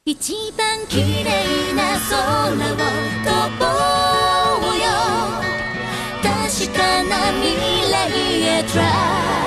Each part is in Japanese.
一番綺麗な空を飛ぼうよ、確かな未来へ Try。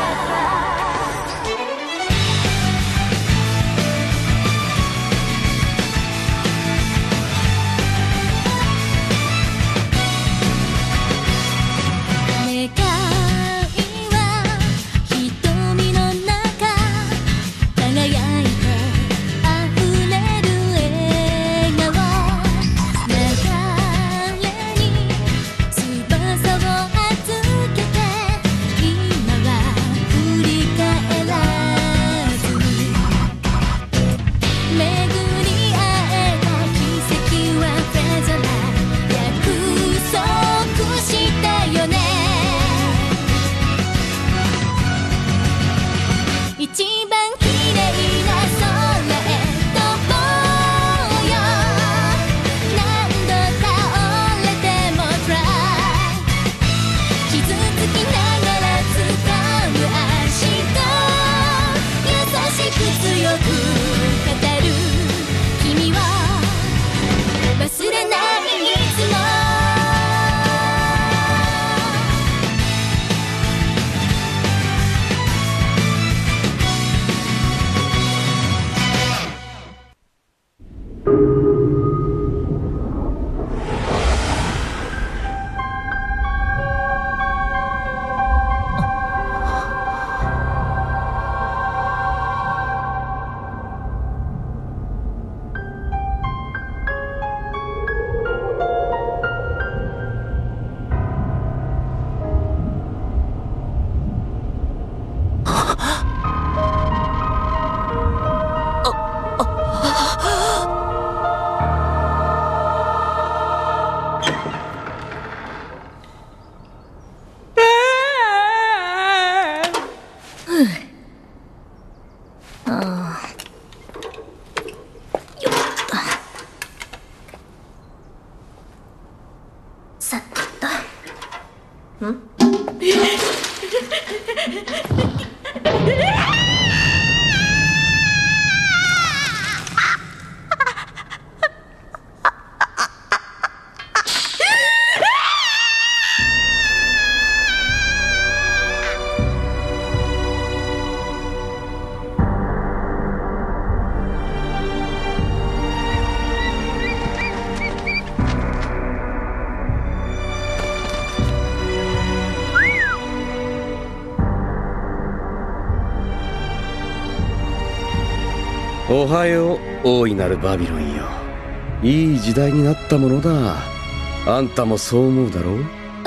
おはよう、大いなるバビロンよ。いい時代になったものだ。あんたもそう思うだろう？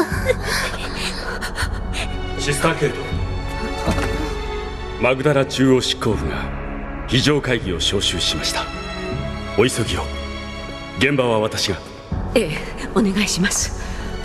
シスターケルト、マグダラ中央執行部が非常会議を招集しました。お急ぎを。現場は私が。 ええ、お願いします。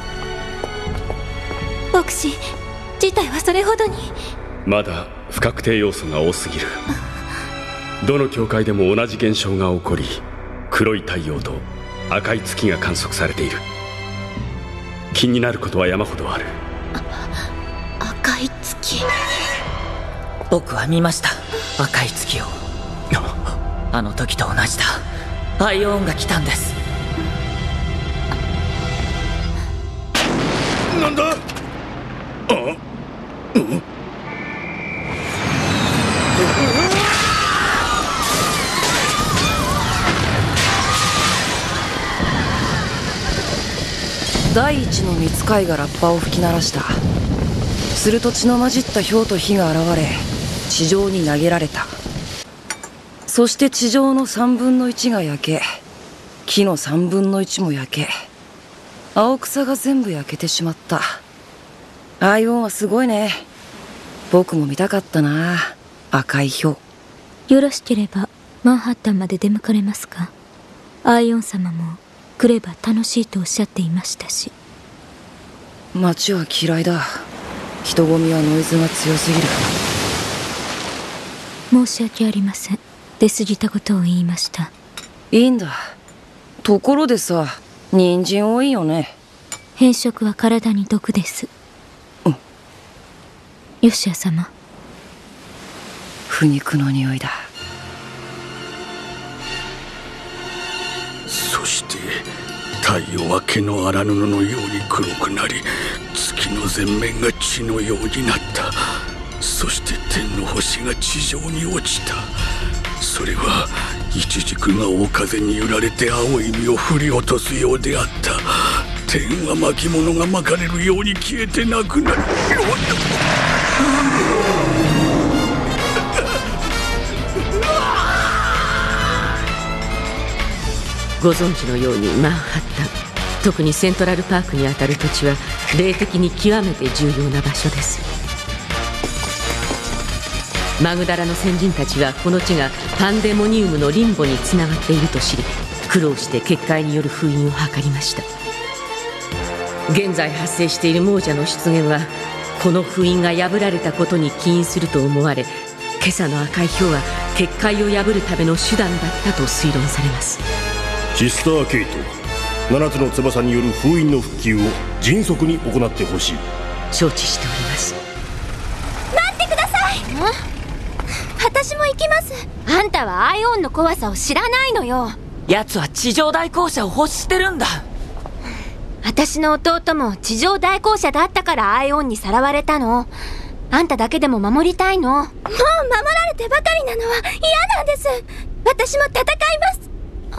牧師、事態はそれほどに。 まだ不確定要素が多すぎる。どの教会でも同じ現象が起こり、黒い太陽と赤い月が観測されている。気になることは山ほどある。 赤い月。 僕は見ました、赤い月を。あの時と同じだ。アイオンが来たんです。 なんだ？ 第一の御使いがラッパを吹き鳴らした。すると血の混じった氷と火が現れ、地上に投げられた。そして地上の3分の1が焼け、木の3分の1も焼け、青草が全部焼けてしまった。アイオンはすごいね。僕も見たかったな、赤い氷。 よろしければマンハッタンまで出向かれますか？アイオン様も来れば楽しいとおっしゃっていましたし。 街は嫌いだ。人混みはノイズが強すぎる。 申し訳ありません。出過ぎたことを言いました。 いいんだ。ところでさ、人参多いよね。 変色は体に毒です。ヨシア様。 腐肉の匂いだ。 太陽は毛の荒布のように黒くなり、月の全面が血のようになった。そして天の星が地上に落ちた。それはイチジクが大風に揺られて青い実を振り落とすようであった。天は巻物が巻かれるように消えてなくなる。 ご存知のようにマンハッタン、特にセントラルパークにあたる土地は霊的に極めて重要な場所です。マグダラの先人たちはこの地がパンデモニウムのリンボにつながっていると知り、苦労して結界による封印を図りました。現在発生している亡者の出現はこの封印が破られたことに起因すると思われ、今朝の赤い氷は結界を破るための手段だったと推論されます。 シスター・ケイト、7つの翼による封印の復旧を迅速に行ってほしい。 承知しております。 待ってください。私も行きます。あんたはアイオンの怖さを知らないのよ。 奴は地上代行者を欲してるんだ。 私の弟も地上代行者だったからアイオンにさらわれたの。あんただけでも守りたいの。もう守られてばかりなのは嫌なんです。私も戦います。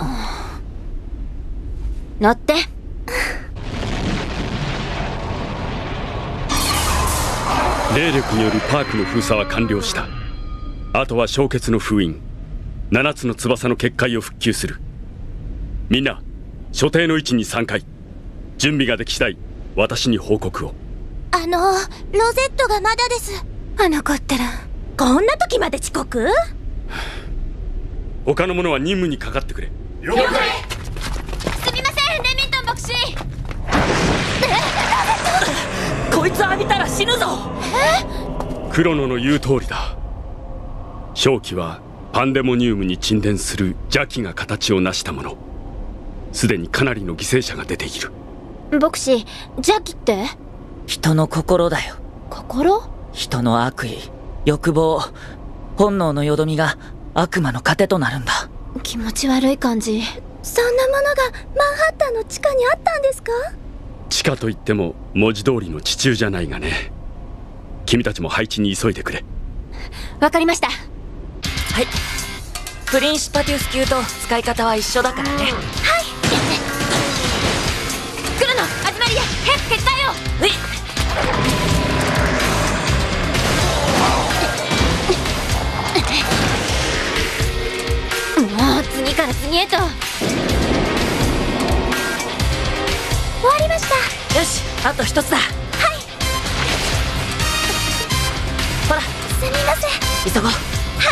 乗って。 霊力によるパークの封鎖は完了した。あとは氷結の封印、7つの翼の結界を復旧する。みんな所定の位置に3回。準備ができ次第私に報告を。 ロゼットがまだです。あの子ったらこんな時まで遅刻？ 他の者は任務にかかってくれ。 了解。すみません、レミントン牧師。 こいつ浴びたら死ぬぞ。 クロノの言う通りだ。氷期はパンデモニウムに沈殿する邪気が形を成したもの。すでにかなりの犠牲者が出ている。 牧師、邪気って人の心だよ。 心？ 人の悪意、欲望、本能のよどみが悪魔の糧となるんだ。 気持ち悪い感じ。そんなものがマンハッタンの地下にあったんですか？ 地下といっても文字通りの地中じゃないがね。君たちも配置に急いでくれ。 わかりました。 はい。プリンシパティウス級と使い方は一緒だからね。はい。 クロノ、アズマリア、早く結界を。 うい。 もう次から次へと。終わりました。 よし、あと一つだ。はい。ほら、 すみません。 急ごう。 はい。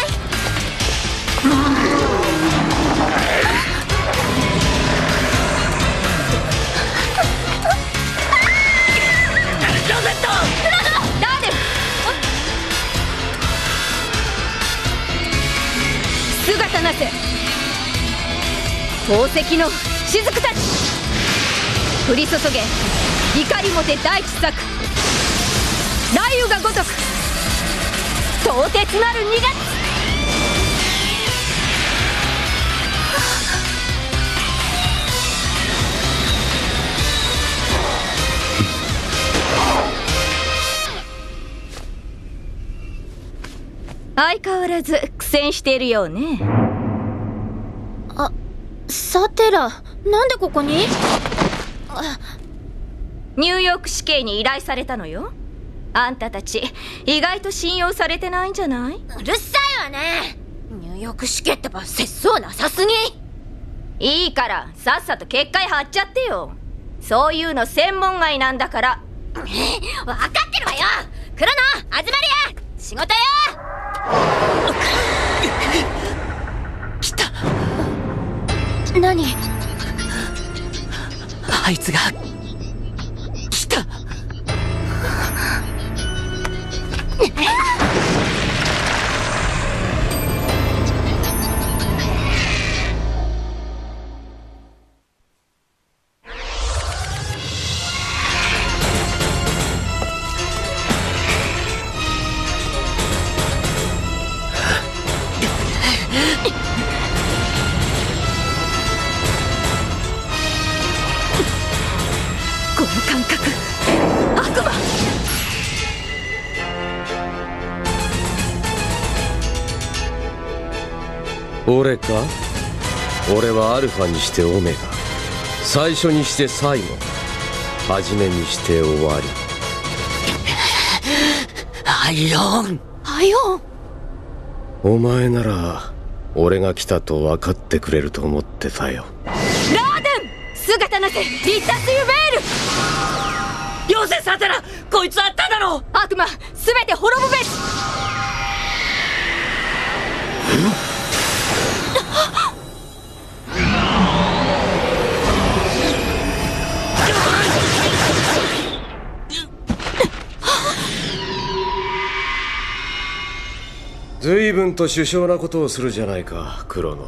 ロゼット！ クロノ！ダーデル！姿なせ宝石の雫たち、降り注げ怒りもて大地咲く、雷雨が如く凍結なる2月。 相変わらず苦戦しているようね。 サテラ、なんでここに？ ニューヨーク市警に依頼されたのよ。あんたたち意外と信用されてないんじゃない？ うるさいわね。ニューヨーク市警ってば節操なさすぎ。 いいからさっさと結界張っちゃってよ。そういうの専門外なんだから。 分かってるわよ。クロノ、アズマリア、仕事よ。 来た。 何？ あいつが来た。 感覚、悪魔。 俺か？俺はアルファにしてオメガ、最初にして最後、初めにして終わり。 アイオン。 アイオン。 お前なら俺が来たと分かってくれると思ってたよ。 ラーデン、姿なせリッタスユベール。 よせサテラ、こいつはただの悪魔、すべて滅ぶべし。 随分と殊勝なことをするじゃないか、クロノ。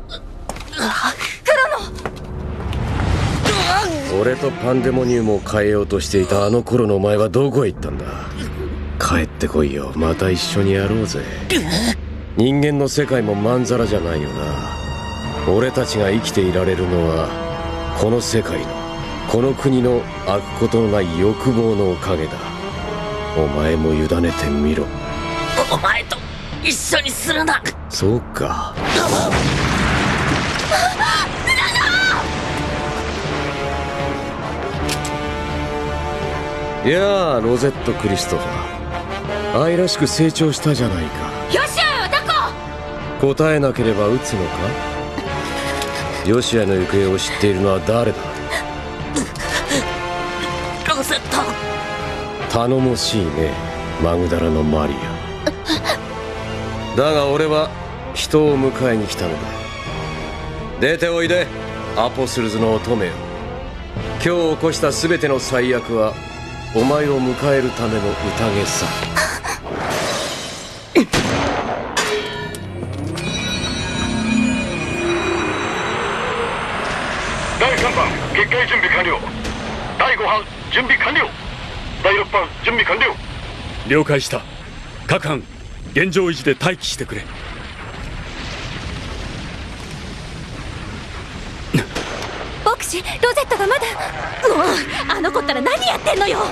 俺とパンデモニウムを変えようとしていたあの頃のお前はどこへ行ったんだ。帰ってこいよ、また一緒にやろうぜ。人間の世界もまんざらじゃないよな。俺たちが生きていられるのはこの世界の、この国の飽くことのない欲望のおかげだ。お前も委ねてみろ。 お前と一緒にするな。 そうか。いやあ、ロゼット・クリストファー、愛らしく成長したじゃないか。 よっしゃ、ダコ。 答えなければ撃つのか。ヨシアの行方を知っているのは誰だ。 ロゼット。 頼もしいね、マグダラのマリア。だが俺は人を迎えに来たのだ。出ておいで、アポスルズの乙女よ。今日起こした全ての最悪はお前を迎えるための宴さ。 第3班決壊準備完了。第5班準備完了。第6班準備完了。 了解した。各班現状維持で待機してくれ。 牧師、ロゼットがまだ。もうあの子ったら何やってんのよ。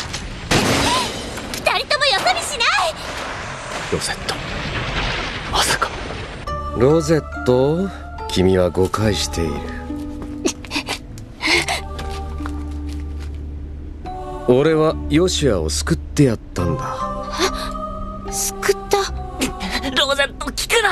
二人ともよそ見しない。 ロゼット、まさか。 ロゼット、君は誤解している。俺はヨシアを救ってやったんだ。 救った？ ロゼット、聞く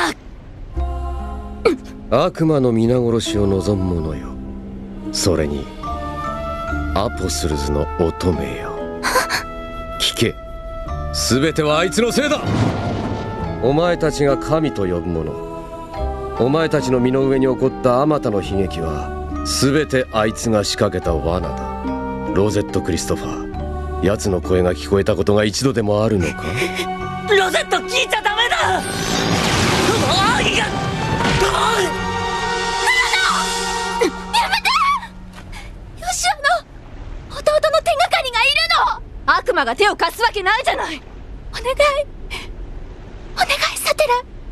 な。悪魔の皆殺しを望む者よ。それにアポスルズの乙女よ。聞け、全てはあいつのせいだ。お前たちが神と呼ぶ者、お前たちの身の上に起こったあまたの悲劇は全てあいつが仕掛けた罠だ。ロゼット・クリストファー、奴の声が聞こえたことが一度でもあるのか。 ロゼット、聞いちゃダメだ。 悪魔が手を貸すわけないじゃない。 お願いサテ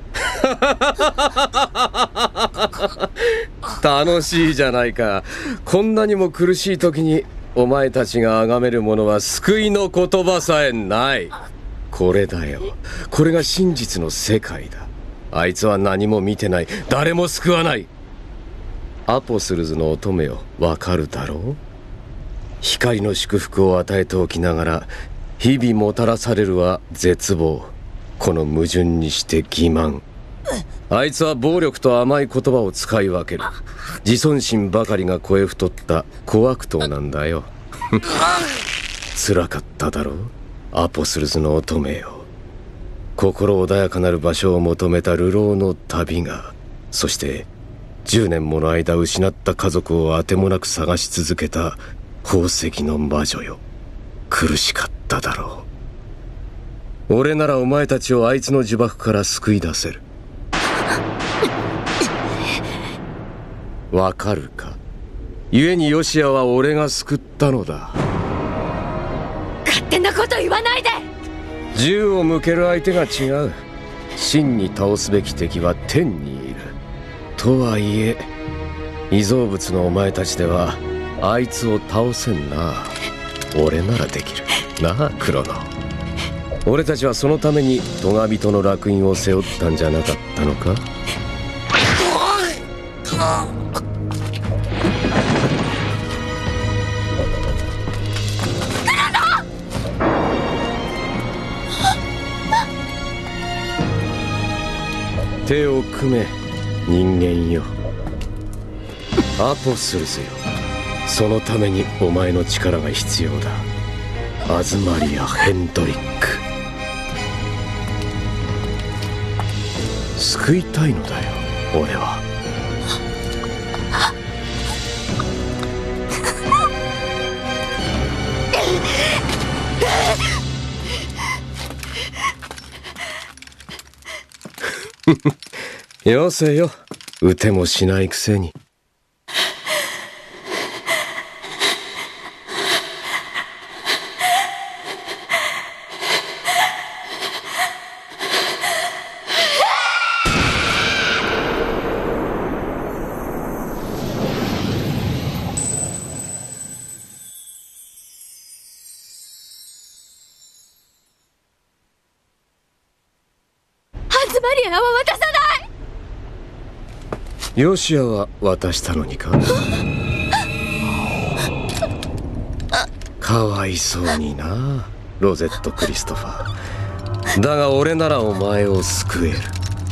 ラ。楽しいじゃないか。こんなにも苦しい時にお前たちが崇めるものは救いの言葉さえない。これだよ、これが真実の世界だ。あいつは何も見てない、誰も救わない。アポスルズの乙女よ、わかるだろう。光の祝福を与えておきながら日々もたらされるは絶望。この矛盾にして欺瞞。あいつは暴力と甘い言葉を使い分ける。自尊心ばかりが肥え太った小悪党なんだよ。辛かっただろう、アポスルズの乙女よ。心穏やかなる場所を求めた流浪の旅が、そして10年もの間失った家族をあてもなく探し続けた宝石の魔女よ。苦しかっただろう。俺ならお前たちをあいつの呪縛から救い出せる。わかるか。故にヨシアは俺が救ったのだ。 勝手なこと言わないで。 銃を向ける相手が違う。真に倒すべき敵は天にいる。とはいえ、異造物のお前たちではあいつを倒せんな。俺ならできるなあ、クロノ。俺たちはそのためにトガ人の烙印を背負ったんじゃなかったのか？手を組め、人間よ。アポスルズよ。そのためにお前の力が必要だ。アズマリア・ヘンドリック。救いたいのだよ、俺は。よせよ、撃てもしないくせに。 アズマリアは渡さない。 ヨシアは渡したのにか？かわいそうにな、ロゼット・クリストファー。だが俺ならお前を救える。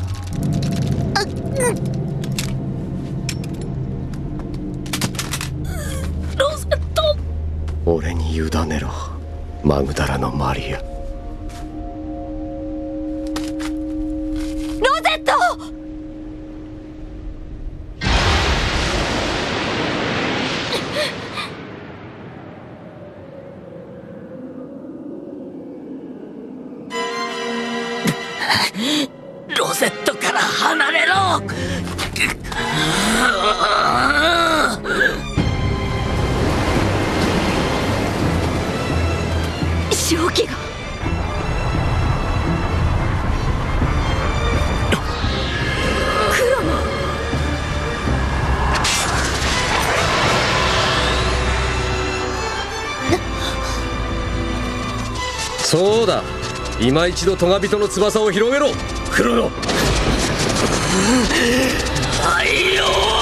ロゼット。 俺に委ねろ、マグダラのマリア。 ロゼット。 ロゼットから離れろ。 正気が。クロノ。 そうだ、今一度トガ人の翼を広げろ、クロノ。 アイオン。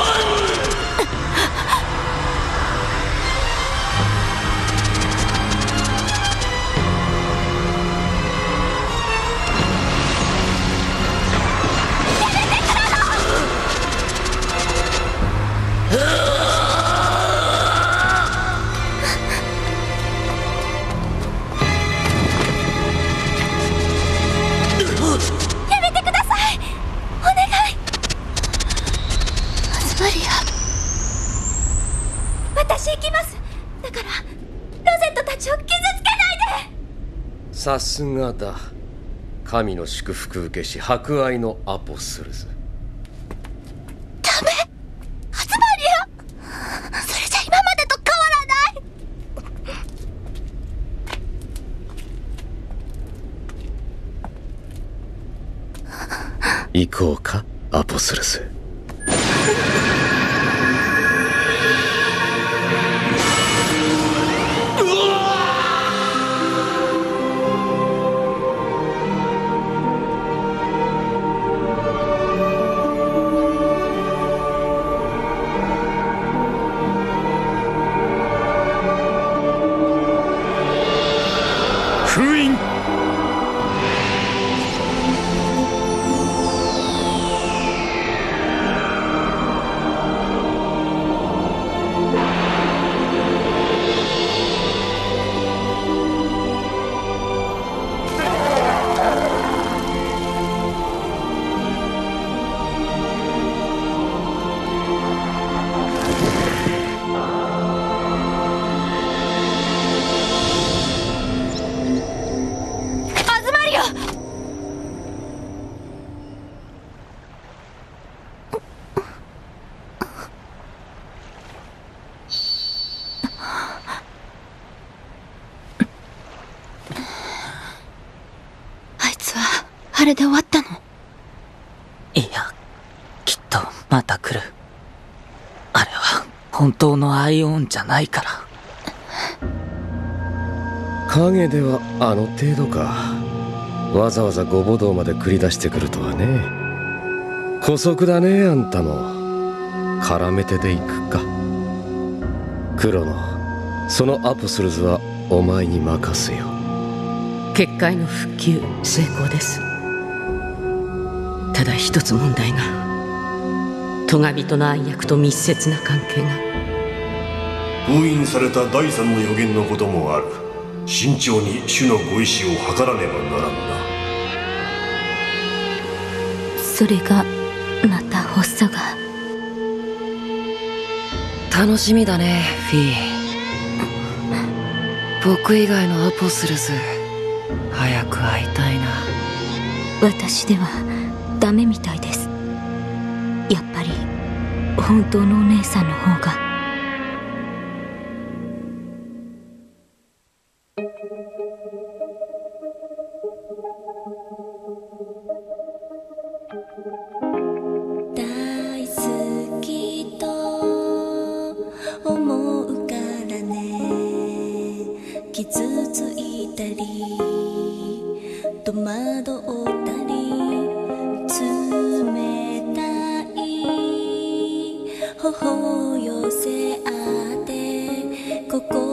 やめてください、お願い。アズマリア。私行きます。だからロゼットたちを傷つけないで。 さすがだ、神の祝福受けし博愛のアポスルズ。 ダメ、アズマリア。それじゃ今までと変わらない。 行こうか、アポスルズ。 封印。 あれで終わったの？ いや、きっとまた来る。あれは本当のアイオンじゃないから。 影ではあの程度か。わざわざご母堂まで繰り出してくるとはね。姑息だね、あんたも。絡めてでいくか。クロノ、そのアポスルズはお前に任せよ。 結界の復旧成功です。ただ一つ問題が、トガ人の暗躍と密接な関係が。 封印された第三の予言のこともある。慎重に主のご意志を図らねばならんな。 それがまた発作が。 楽しみだね、フィー。僕以外のアポスルズ、早く会いたいな。 私ではダメみたいです。やっぱり本当のお姉さんの方が。 大好きと思うからね。傷ついたり戸惑ったり、冷たい頬を寄せ合って心